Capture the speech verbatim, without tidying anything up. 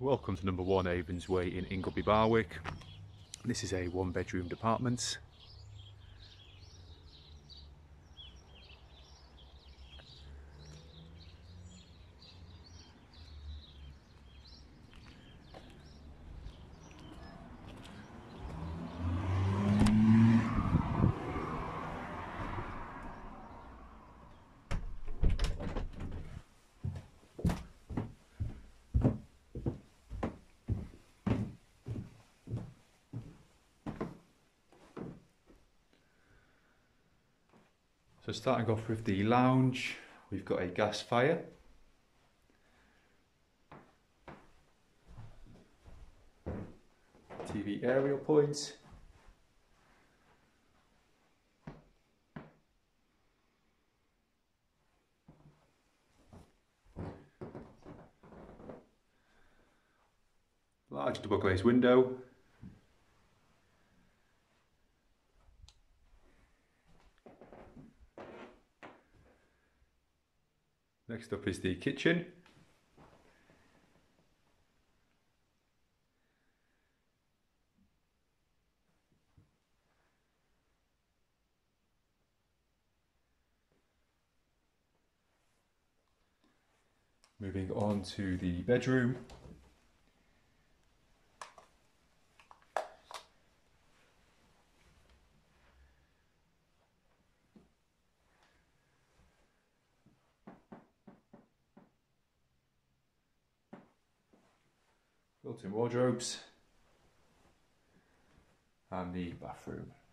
Welcome to number one Avens Way in Ingleby Barwick. This is a one bedroom apartment. So starting off with the lounge, we've got a gas fire. T V aerial point. Large double glazed window. Next up is the kitchen. Moving on to the bedroom. Built-in wardrobes and the bathroom.